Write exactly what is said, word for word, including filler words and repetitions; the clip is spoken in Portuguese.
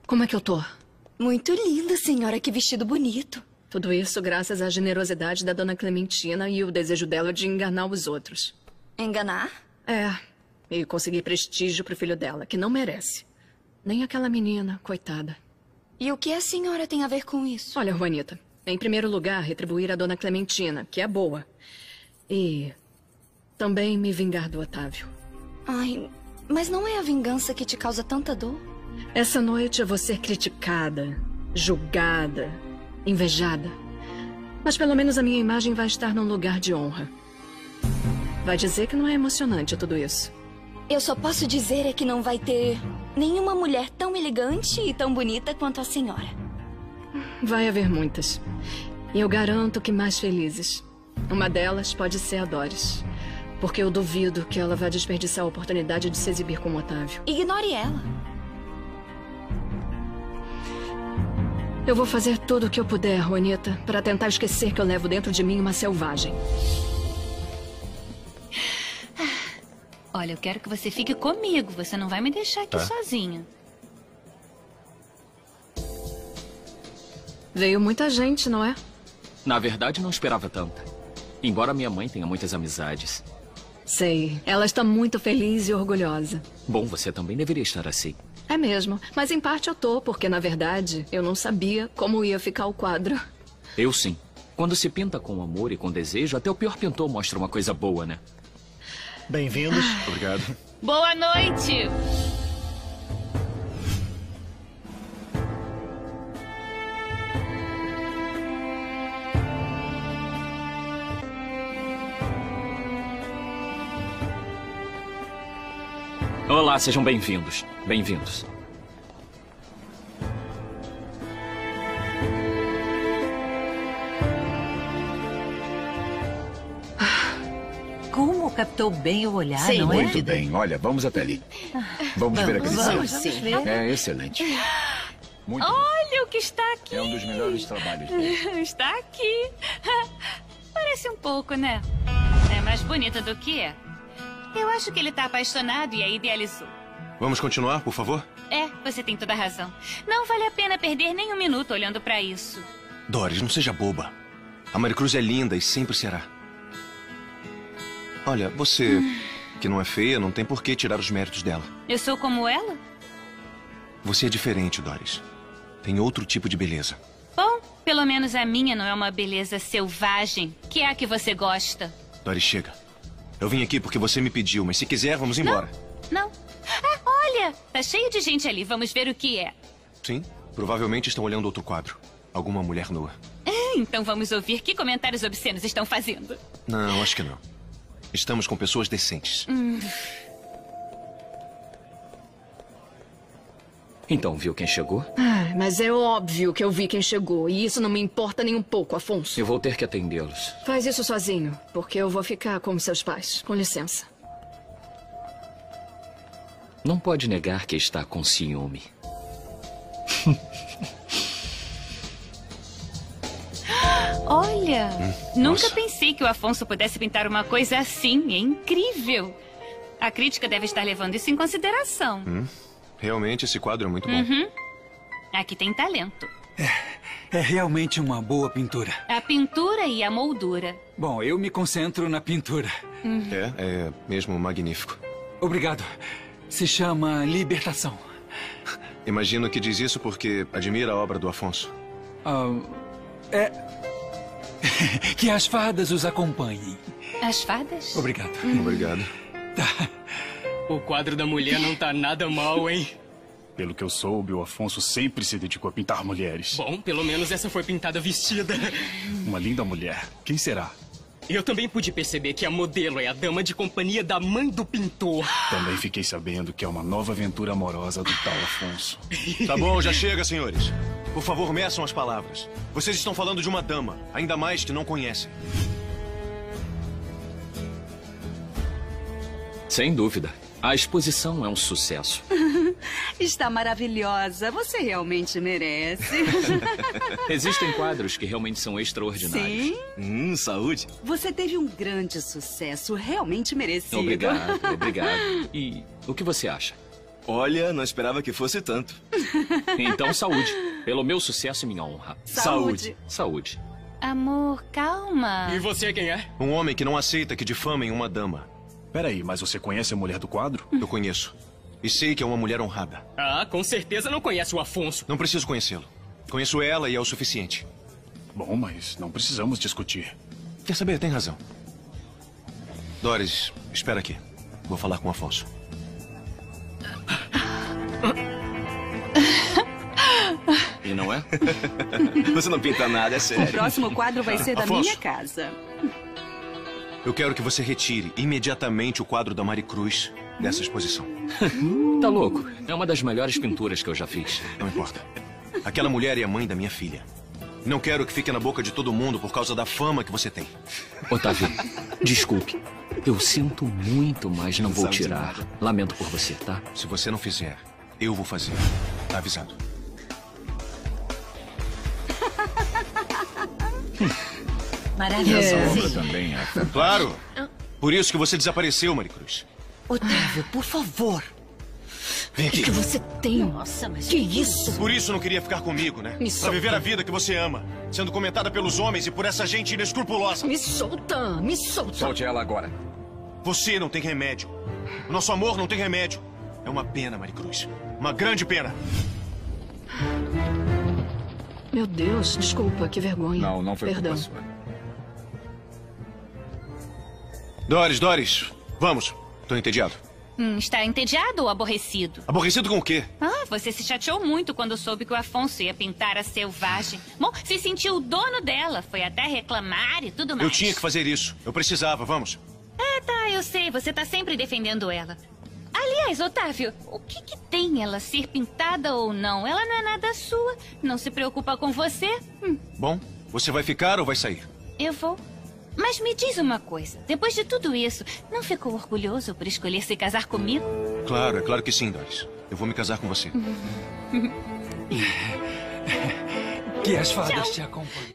Como é que eu tô? Muito linda, senhora. Que vestido bonito. Tudo isso graças à generosidade da dona Clementina e o desejo dela de enganar os outros. Enganar? É, e conseguir prestígio pro filho dela, que não merece. Nem aquela menina, coitada. E o que a senhora tem a ver com isso? Olha, Juanita, em primeiro lugar, retribuir a dona Clementina, que é boa. E também me vingar do Otávio. Ai, mas não é a vingança que te causa tanta dor? Essa noite eu vou ser criticada, julgada, invejada. Mas pelo menos a minha imagem vai estar num lugar de honra. Vai dizer que não é emocionante tudo isso. Eu só posso dizer é que não vai ter nenhuma mulher tão elegante e tão bonita quanto a senhora. Vai haver muitas. E eu garanto que mais felizes. Uma delas pode ser a Doris. Porque eu duvido que ela vá desperdiçar a oportunidade de se exibir com o Otávio. Ignore ela. Eu vou fazer tudo o que eu puder, Juanita, para tentar esquecer que eu levo dentro de mim uma selvagem. Olha, eu quero que você fique comigo. Você não vai me deixar aqui Tá. sozinha. Veio muita gente, não é? Na verdade, não esperava tanta. Embora minha mãe tenha muitas amizades. Sei. Ela está muito feliz e orgulhosa. Bom, você também deveria estar assim. É mesmo. Mas em parte eu tô, porque na verdade eu não sabia como ia ficar o quadro. Eu sim. Quando se pinta com amor e com desejo, até o pior pintor mostra uma coisa boa, né? Bem-vindos. Obrigado. Boa noite! Olá, sejam bem-vindos. Bem-vindos. Como captou bem o olhar, Sim, não é? Muito bem, olha, vamos até ali. Vamos, ver aquele Vamos, centro. vamos ver. É excelente. Muito bom. Olha o que está aqui. É um dos melhores trabalhos dele. Está aqui. Parece um pouco, né? É mais bonita do que é. Eu acho que ele está apaixonado e a idealizou. Vamos continuar, por favor? É, você tem toda a razão. Não vale a pena perder nem um minuto olhando para isso. Doris, não seja boba. A Maricruz é linda e sempre será. Olha, você, que não é feia, não tem por que tirar os méritos dela. Eu sou como ela? Você é diferente, Doris. Tem outro tipo de beleza. Bom, pelo menos a minha não é uma beleza selvagem, que é a que você gosta. Doris, chega. Eu vim aqui porque você me pediu, mas se quiser, vamos embora. Não? Ah, olha! Tá cheio de gente ali. Vamos ver o que é. Sim, provavelmente estão olhando outro quadro. Alguma mulher nua. Então vamos ouvir que comentários obscenos estão fazendo. Não, acho que não. Estamos com pessoas decentes. Então, viu quem chegou? Ah, mas é óbvio que eu vi quem chegou. E isso não me importa nem um pouco, Afonso. Eu vou ter que atendê-los. Faz isso sozinho, porque eu vou ficar com seus pais. Com licença. Não pode negar que está com ciúme. Olha, nunca nossa. pensei que o Afonso pudesse pintar uma coisa assim. É incrível. A crítica deve estar levando isso em consideração. Realmente, esse quadro é muito bom. Aqui tem talento. É realmente uma boa pintura. A pintura e a moldura. Bom, eu me concentro na pintura. É, é mesmo magnífico. Obrigado. Se chama Libertação. Imagino que diz isso porque admira a obra do Afonso. Ah, é... que as fadas os acompanhem. As fadas? Obrigado. Obrigado. O quadro da mulher não tá nada mal, hein? Pelo que eu soube, o Afonso sempre se dedicou a pintar mulheres. Bom, pelo menos essa foi pintada vestida. Uma linda mulher. Quem será? Eu também pude perceber que a modelo é a dama de companhia da mãe do pintor. Também fiquei sabendo que é uma nova aventura amorosa do tal Afonso. Tá bom, já chega, senhores. Por favor, meçam as palavras. Vocês estão falando de uma dama, ainda mais que não conhecem. Sem dúvida. A exposição é um sucesso. Está maravilhosa. Você realmente merece. Existem quadros que realmente são extraordinários. Sim. Hum, saúde. Você teve um grande sucesso. Realmente merecido. Obrigado, obrigado. E o que você acha? Olha, não esperava que fosse tanto. Então, saúde. Pelo meu sucesso e minha honra. Saúde. Saúde. Amor, calma. E você quem é? Um homem que não aceita que difamem uma dama. Peraí, mas você conhece a mulher do quadro? Eu conheço. E sei que é uma mulher honrada. Ah, com certeza não conhece o Afonso. Não preciso conhecê-lo. Conheço ela e é o suficiente. Bom, mas não precisamos discutir. Quer saber? Tem razão. Doris, espera aqui. Vou falar com o Afonso. E não é? Você não pinta nada, é sério. O próximo quadro vai ser da Afonso. minha casa. Eu quero que você retire imediatamente o quadro da Maricruz dessa exposição. Tá louco? É uma das melhores pinturas que eu já fiz. Não importa. Aquela mulher é a mãe da minha filha. Não quero que fique na boca de todo mundo por causa da fama que você tem. Otávio, desculpe. Eu sinto muito, mas não Não vou sabe de tirar. nada. Lamento por você, tá? Se você não fizer, eu vou fazer. Tá avisado. Essa Maravilhoso. obra também é fantástica. Claro! Por isso que você desapareceu, Maricruz. Otávio, por favor. Vem O que aqui. você tem? Nossa, mas Que isso? Por isso não queria ficar comigo, né? Me Pra solta. viver a vida que você ama, sendo comentada pelos homens e por essa gente inescrupulosa. Me solta, me solta. Solte ela agora. Você não tem remédio. O nosso amor não tem remédio. É uma pena, Maricruz. Uma grande pena. Meu Deus, desculpa, que vergonha. Não, não foi Perdão. culpa sua. Doris, Doris, vamos. Tô entediado. Hum, está entediado ou aborrecido? Aborrecido com o quê? Ah, você se chateou muito quando soube que o Afonso ia pintar a selvagem. Bom, se sentiu o dono dela, foi até reclamar e tudo mais. Eu tinha que fazer isso. Eu precisava, vamos. É, tá, eu sei, você tá sempre defendendo ela. Aliás, Otávio, o que que tem ela ser pintada ou não? Ela não é nada sua, não se preocupa com você. Hum, Bom, você vai ficar ou vai sair? eu vou. Mas me diz uma coisa, depois de tudo isso, não ficou orgulhoso por escolher se casar comigo? Claro, é claro que sim, Doris. Eu vou me casar com você. Que as fadas Tchau. te acompanhem.